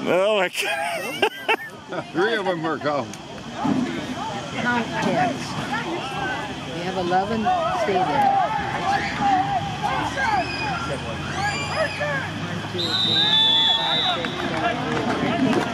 Oh my God. 3 of them are gone. Count heads. You have 11, stay there. 1, 2, 3, 4, 5, 6, 7, 8, 9.